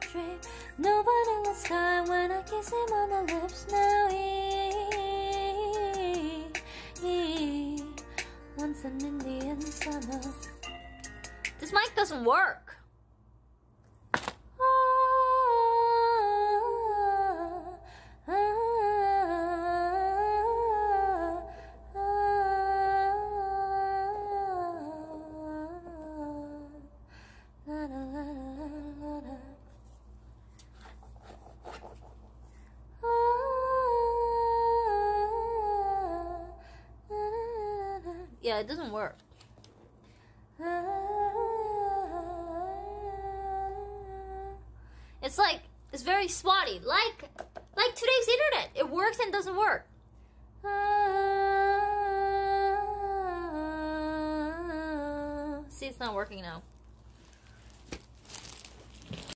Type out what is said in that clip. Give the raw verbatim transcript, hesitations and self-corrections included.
dream. Nobody was time when I kiss him on the lips. Now he, he wants an Indian summer. This mic doesn't work. Yeah, it doesn't work. It's like, it's very spotty. Like, like today's internet. It works and doesn't work. See, it's not working now.